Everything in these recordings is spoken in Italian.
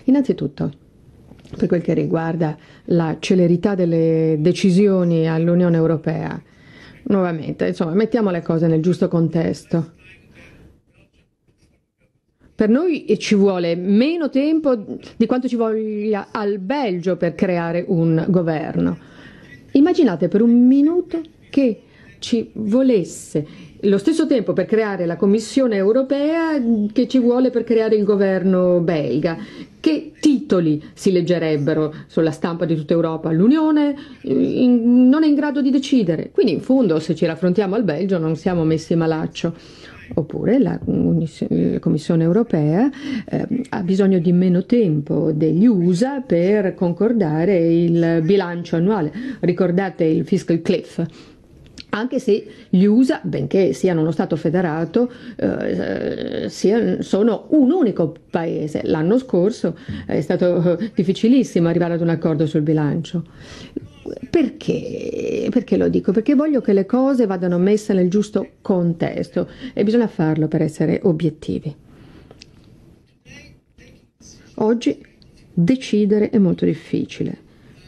Innanzitutto, per quel che riguarda la celerità delle decisioni all'Unione Europea, nuovamente, insomma, mettiamo le cose nel giusto contesto. Per noi ci vuole meno tempo di quanto ci voglia al Belgio per creare un governo. Immaginate per un minuto che ci volesse lo stesso tempo per creare la Commissione europea che ci vuole per creare il governo belga. Che titoli si leggerebbero sulla stampa di tutta Europa? L'Unione non è in grado di decidere. Quindi in fondo, se ci raffrontiamo al Belgio, non siamo messi malaccio. Oppure la Commissione europea ha bisogno di meno tempo degli USA per concordare il bilancio annuale. Ricordate il fiscal cliff? Anche se gli USA, benché siano uno Stato federato, sono un unico paese. L'anno scorso è stato difficilissimo arrivare ad un accordo sul bilancio. Perché? Perché lo dico? Perché voglio che le cose vadano messe nel giusto contesto e bisogna farlo per essere obiettivi. Oggi decidere è molto difficile.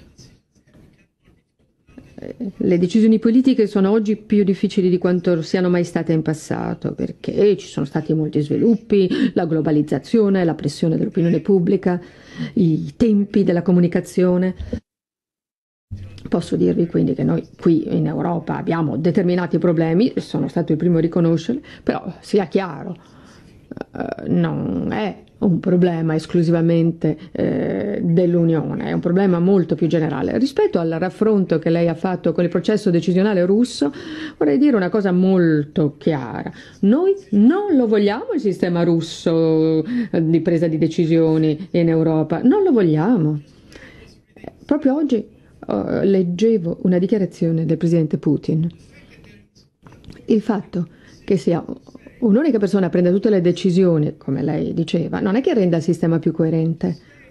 Le decisioni politiche sono oggi più difficili di quanto siano mai state in passato, perché ci sono stati molti sviluppi, la globalizzazione, la pressione dell'opinione pubblica, i tempi della comunicazione. Posso dirvi quindi che noi qui in Europa abbiamo determinati problemi, sono stato il primo a riconoscerli, però sia chiaro, non è un problema esclusivamente dell'Unione, è un problema molto più generale. Rispetto al raffronto che lei ha fatto con il processo decisionale russo, vorrei dire una cosa molto chiara. Noi non lo vogliamo il sistema russo di presa di decisioni in Europa, non lo vogliamo. Proprio oggi leggevo una dichiarazione del presidente Putin. Il fatto che sia un'unica persona a prendere tutte le decisioni, come lei diceva, non è che renda il sistema più coerente.